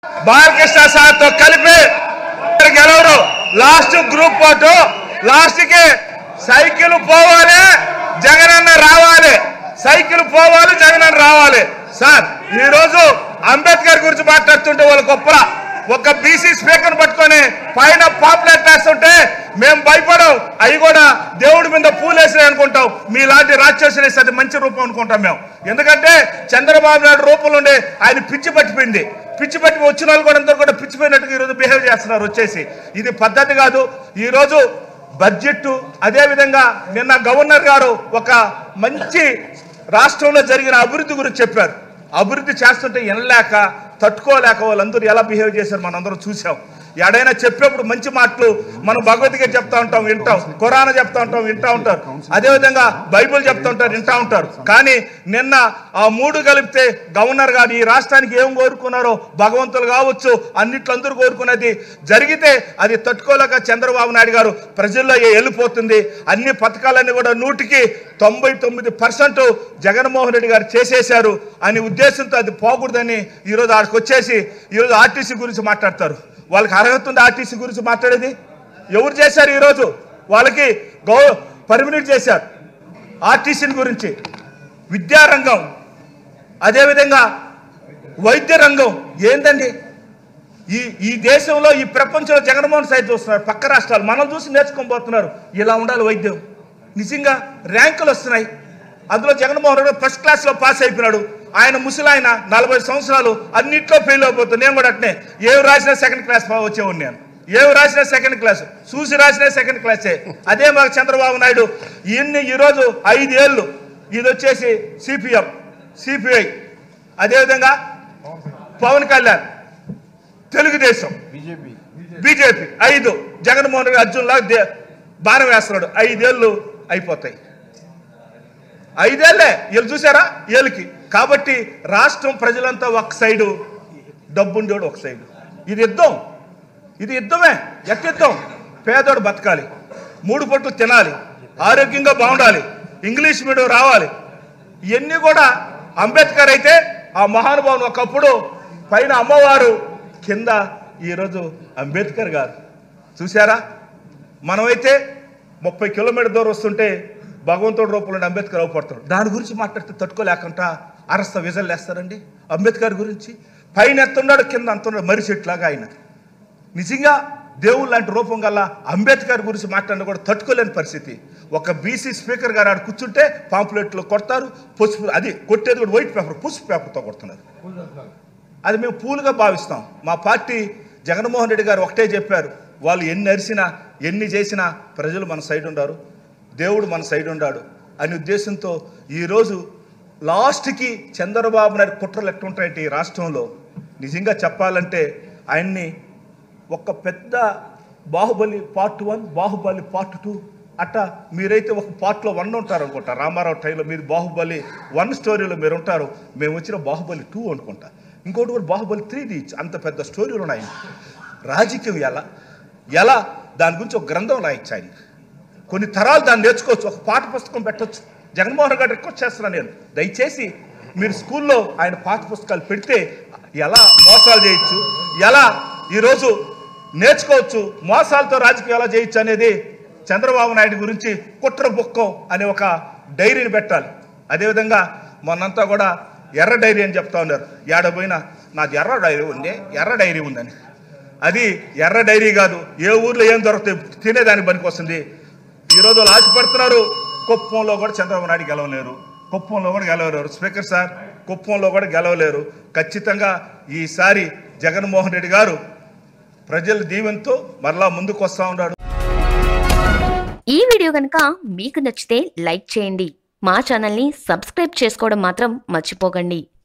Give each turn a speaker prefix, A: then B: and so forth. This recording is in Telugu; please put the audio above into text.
A: బాలకృష్ణ సార్ తో కలిపి గెలవరు. లాస్ట్ గ్రూప్ ఫోటో లాస్ట్ కి సైకిల్ పోవాలి, జగనన్న రావాలి. సైకిల్ పోవాలి, జగనన్న రావాలి. సార్ ఈ రోజు అంబేద్కర్ గురించి మాట్లాడుతుంటే వాళ్ళ గొప్ప ఒక బీసీ స్పీకర్ పట్టుకొని పైన పాపులర్ వేస్తుంటే మేము భయపడం. అవి కూడా దేవుడి మీద పూలేసినాయి అనుకుంటాం. మీలాంటి రాక్షసులు వేసి అది మంచి రూపం అనుకుంటాం మేము. ఎందుకంటే చంద్రబాబు నాయుడు రూపంలో ఉండే ఆయన పిచ్చి పట్టిపోయింది. పిచ్చి పట్టి వచ్చిన వాళ్ళు కూడా అందరూ కూడా పిచ్చిపోయినట్టుగా ఈరోజు బిహేవ్ చేస్తున్నారు వచ్చేసి. ఇది పద్ధతి కాదు. ఈరోజు బడ్జెట్ అదేవిధంగా నిన్న గవర్నర్ గారు ఒక మంచి రాష్ట్రంలో జరిగిన అభివృద్ధి గురించి చెప్పారు. అభివృద్ధి చేస్తుంటే వినలేక తట్టుకోలేక వాళ్ళందరూ ఎలా బిహేవ్ చేశారు మనందరం చూసాం. ఎడైనా చెప్పేప్పుడు మంచి మాటలు మనం భగవద్గీత చెప్తా ఉంటాం, వింటాం. ఖురాన్ చెప్తా ఉంటాం, వింటా ఉంటారు. అదేవిధంగా బైబుల్ చెప్తా ఉంటారు, వింటా ఉంటారు. కానీ నిన్న ఆ మూడు కలిపితే గవర్నర్ గారు ఈ రాష్ట్రానికి ఏం కోరుకున్నారో భగవంతులు కావచ్చు అన్నిట్లో అందరూ కోరుకున్నది జరిగితే అది తట్టుకోలేక చంద్రబాబు నాయుడు గారు ప్రజల్లో వెళ్ళిపోతుంది. అన్ని పథకాలన్నీ కూడా 100కి 99% జగన్మోహన్ రెడ్డి గారు చేసేశారు అనే ఉద్దేశంతో అది పోకూడదని ఈరోజు ఆడికి వచ్చేసి ఈరోజు ఆర్టీసీ గురించి మాట్లాడతారు. వాళ్ళకి అర్హత ఉంది ఆర్టీసీ గురించి మాట్లాడేది? ఎవరు చేశారు? ఈరోజు వాళ్ళకి పర్మినెంట్ చేశారు ఆర్టీసీ గురించి. విద్యారంగం అదేవిధంగా వైద్య రంగం ఏందండి? ఈ దేశంలో ఈ ప్రపంచంలో జగన్మోహన్ సైడ్ చూస్తున్నారు. పక్క రాష్ట్రాలు మనం చూసి నేర్చుకొని పోతున్నారు. ఇలా ఉండాలి వైద్యం. నిజంగా ర్యాంకులు వస్తున్నాయి. అందులో జగన్మోహన్ రెడ్డి ఫస్ట్ క్లాస్లో పాస్ అయిపోయినాడు. ఆయన ముసలాయన 40 సంవత్సరాలు అన్నింటిలో ఫెయిల్ అయిపోతుంది. నేను కూడా అట్నే ఏవి రాసినా సెకండ్ క్లాస్ వచ్చేవాడు. నేను ఏవి రాసినా సెకండ్ క్లాస్, చూసి రాసినా సెకండ్ క్లాసే. అదే మాకు చంద్రబాబు నాయుడు ఈరోజు 5 ఏళ్ళు ఇది వచ్చేసి సిపిఎం, సిపిఐ, అదేవిధంగా పవన్ కళ్యాణ్ తెలుగుదేశం, బీజేపీ 5, జగన్మోహన్ రెడ్డి అర్జున్లా బాణం వేస్తున్నాడు. 5 ఏళ్ళు అయిపోతాయి. 5 ఏళ్ళే వీళ్ళు చూసారా ఏళ్ళకి. కాబట్టి రాష్ట్రం ప్రజలంతా ఒక సైడు, డబ్బుండేవాడు ఒక సైడు. ఇది యుద్ధం, ఇది యుద్ధమే. యుద్ధం. పేదోడు బతకాలి, 3 పూటలు తినాలి, ఆరోగ్యంగా బాగుండాలి, ఇంగ్లీష్ మీడియం రావాలి. ఇవన్నీ కూడా అంబేద్కర్ అయితే ఆ మహానుభావుని ఒకప్పుడు పైన అమ్మవారు, కింద ఈరోజు అంబేద్కర్ గారు. చూసారా? మనమైతే 30 కిలోమీటర్ దూరం వస్తుంటే భగవంతుడి రూపంలో అంబేద్కర్ అవపడతాడు. దాని గురించి మాట్లాడితే తట్టుకోలేకుండా అరస్త విజలు వేస్తారండి. అంబేద్కర్ గురించి పైన ఎత్తున్నాడు, కింద అంతున్నాడు, మర్రి చెట్లాగా ఆయన. నిజంగా దేవుడు లాంటి రూపం గల అంబేద్కర్ గురించి మాట్లాడినా కూడా తట్టుకోలేని పరిస్థితి. ఒక బీసీ స్పీకర్ గారు ఆడ కూర్చుంటే పాంప్లెట్లు కొడతారు, పసుపు, అది కొట్టేది కూడా వైట్ పేపర్, పసుపు పేపర్తో కొడుతున్నారు. అది మేము పూలుగా భావిస్తాం. మా పార్టీ జగన్మోహన్ రెడ్డి గారు ఒకటే చెప్పారు, వాళ్ళు ఎన్ని అరిసినా ఎన్ని చేసినా ప్రజలు మన సైడ్ ఉండారు, దేవుడు మన సైడ్ ఉండాడు అనే ఉద్దేశంతో ఈరోజు లాస్ట్కి చంద్రబాబు నాయుడు కుట్రలు ఎట్టుంటాయంటే ఈ రాష్ట్రంలో నిజంగా చెప్పాలంటే ఆయన్ని ఒక పెద్ద బాహుబలి పార్ట్ 1, బాహుబలి పార్ట్ 2 అట్ట మీరైతే ఒక పార్ట్లో 1 ఉంటారు అనుకుంటా. రామారావు టైంలో మీరు బాహుబలి 1 స్టోరీలో మీరు ఉంటారు, మేము వచ్చిన బాహుబలి 2 అనుకుంటా. ఇంకోటి కూడా బాహుబలి 3 అంత పెద్ద స్టోరీలు ఉన్నాయి. రాజకీయం ఎలా దాని గురించి ఒక గ్రంథం రాయొచ్చు. ఆయన కొన్ని తరాలు దాన్ని నేర్చుకోవచ్చు, ఒక పాఠ పుస్తకం పెట్టచ్చు. జగన్మోహన్ గారు రిక్వెస్ట్ చేస్తున్నాను నేను, దయచేసి మీరు స్కూల్లో ఆయన పాఠ పుస్తకాలు పెడితే ఎలా మోసాలు చేయొచ్చు, ఎలా ఈరోజు నేర్చుకోవచ్చు, మోసాలతో రాజకీయం ఎలా చేయొచ్చు అనేది చంద్రబాబు నాయుడు గురించి కుట్ర బుక్కం అనే ఒక డైరీని పెట్టాలి. అదేవిధంగా మొన్నంతా కూడా ఎర్ర డైరీ అని చెప్తా ఉన్నారు. ఏడపోయినా నాది ఎర్ర డైరీ ఉందని. అది ఎర్ర డైరీ కాదు. ఏ ఊర్లో ఏం దొరుకుతాయి తినేదానికి పనికి వస్తుంది. ఈరోజు వాళ్ళు ఆశపడుతున్నారు. కుప్పంలో కూడా చంద్రబాబు నాయుడు గెలవలేరు, కుప్పంలో కూడా గెలవలేరు. స్పీకర్ సార్, కుప్పంలో కూడా గెలవలేరు. ఖచ్చితంగా ఈసారి జగన్మోహన్ రెడ్డి గారు ప్రజల దీవెనతో మరలా ముందుకు వస్తూ ఉన్నాడు.
B: ఈ వీడియో కనుక మీకు నచ్చితే లైక్ చేయండి. మా ఛానల్ని సబ్స్క్రైబ్ చేసుకోవడం మాత్రం మర్చిపోకండి.